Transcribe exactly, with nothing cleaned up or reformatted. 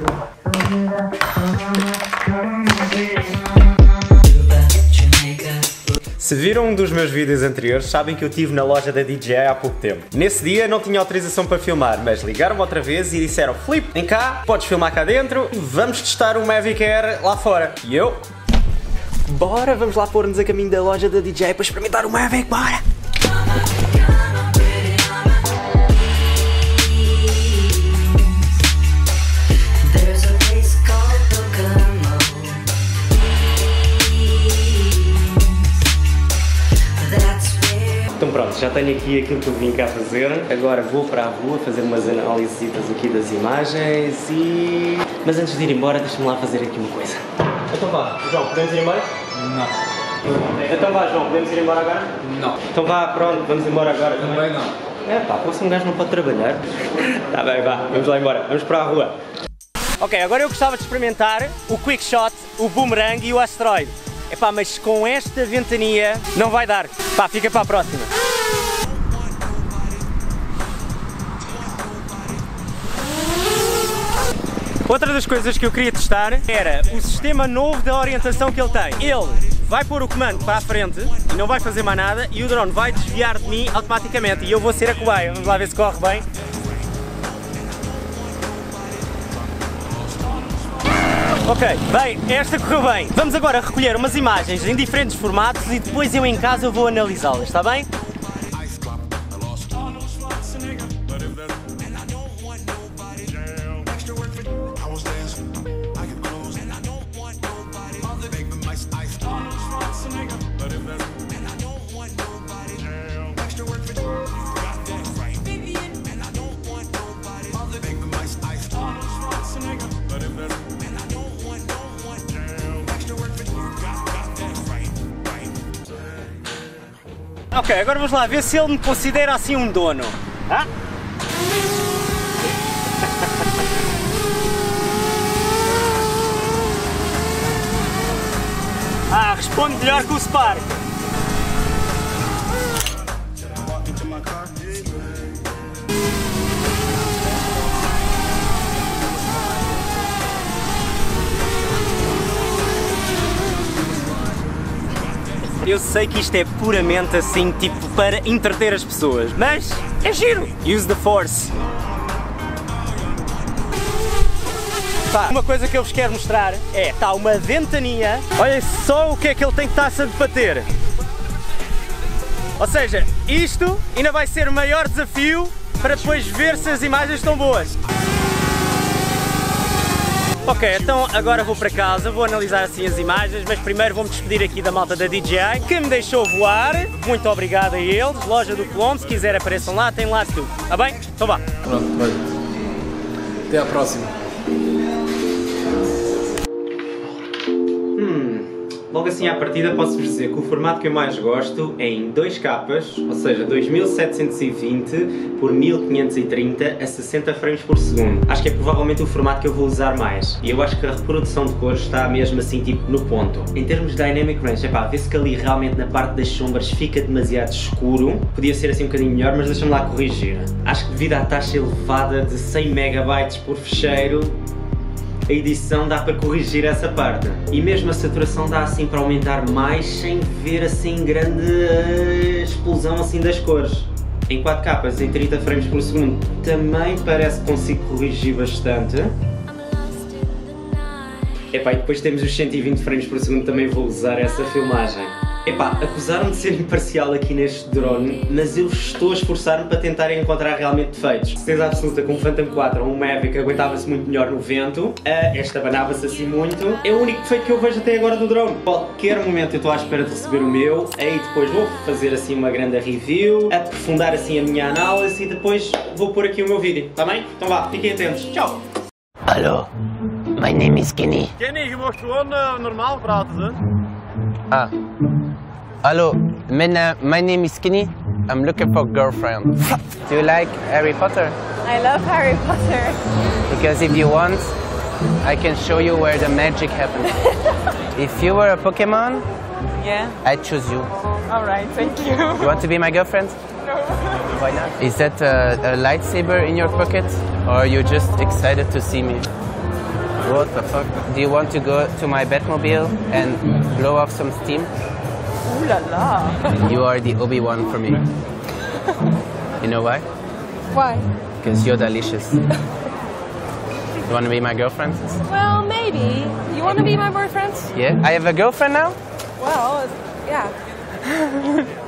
Se viram um dos meus vídeos anteriores, sabem que eu estive na loja da D J I há pouco tempo. Nesse dia não tinha autorização para filmar, mas ligaram-me outra vez e disseram: Filipe, vem cá, podes filmar cá dentro, vamos testar o Mavic Air lá fora. E eu... Bora, vamos lá pôr-nos a caminho da loja da D J I para experimentar o Mavic, bora! Então pronto, já tenho aqui aquilo que eu vim cá fazer. Agora vou para a rua fazer umas análises aqui das imagens e... Mas antes de ir embora, deixa-me lá fazer aqui uma coisa. Então vá, João, podemos ir embora? Não. Então vá, João, podemos ir embora agora? Não. Então vá, pronto, vamos embora agora. Também não. É pá, próximo gajo não pode trabalhar. Tá bem, vá, vamos lá embora, vamos para a rua. Ok, agora eu gostava de experimentar o Quick Shot, o Boomerang e o Asteroid. Epá, mas com esta ventania não vai dar. Pá, fica para a próxima. Outra das coisas que eu queria testar era o sistema novo da orientação que ele tem. Ele vai pôr o comando para a frente e não vai fazer mais nada e o drone vai desviar de mim automaticamente e eu vou ser a cobaia. Vamos lá ver se corre bem. Ok, bem, esta correu bem. Vamos agora recolher umas imagens em diferentes formatos e depois eu em casa vou analisá-las, está bem? Ok, agora vamos lá ver se ele me considera assim um dono. Ah? Ah, responde melhor que o Spark. Eu sei que isto é puramente assim, tipo, para entreter as pessoas, mas é giro! Use the force! Pá, uma coisa que eu vos quero mostrar é, está uma ventania, olhem só o que é que ele tem que estar a bater. Ou seja, isto ainda vai ser o maior desafio para depois ver se as imagens estão boas. Ok, então agora vou para casa, vou analisar assim as imagens, mas primeiro vou-me despedir aqui da malta da D J I, que me deixou voar. Muito obrigado a eles, loja do Colombo, se quiser apareçam lá, tem lá tudo, está bem? Então vá. Pronto, vai. Até à próxima. Logo assim à partida posso-vos dizer que o formato que eu mais gosto é em dois capas, ou seja, dois mil setecentos e vinte por mil quinhentos e trinta a sessenta frames por segundo. Acho que é provavelmente o formato que eu vou usar mais. E eu acho que a reprodução de cores está mesmo assim tipo no ponto. Em termos de Dynamic Range, epá, vê-se que ali realmente na parte das sombras fica demasiado escuro. Podia ser assim um bocadinho melhor, mas deixa-me lá corrigir. Acho que devido à taxa elevada de cem megabytes por fecheiro, a edição dá para corrigir essa parte. E mesmo a saturação dá assim para aumentar mais sem ver assim grande explosão assim das cores. Em quatro capas, em trinta frames por segundo, também parece que consigo corrigir bastante. Epá, e depois temos os cento e vinte frames por segundo, também vou usar essa filmagem. Epá, acusaram-me de ser imparcial aqui neste drone, mas eu estou a esforçar-me para tentar encontrar realmente defeitos. Certeza absoluta que um Phantom quatro ou um Mavic aguentava-se muito melhor no vento, esta abanava-se assim muito. É o único defeito que eu vejo até agora do drone. Qualquer momento eu estou à espera de receber o meu, aí depois vou fazer assim uma grande review, aprofundar assim a minha análise e depois vou pôr aqui o meu vídeo, tá bem? Então vá, fiquem atentos, tchau! Hallo, my name is Kenny. Kenny, je mag gewoon uh, normaal praten, hè? Ah. Hallo, my, na my name is Kenny. I'm looking for a girlfriend. Do you like Harry Potter? I love Harry Potter. Because if you want, I can show you where the magic happens. If you were a Pokemon, yeah, I'd choose you. All right, thank you. You want to be my girlfriend? No. Why not? Is that a, a lightsaber in your pocket? Or are you just excited to see me? What the fuck? Do you want to go to my Batmobile and blow off some steam? Ooh la la. You are the Obi-Wan for me. You know why? Why? Because you're delicious. You want to be my girlfriend? Well, maybe. You want to be my boyfriend? Yeah? I have a girlfriend now? Well, yeah.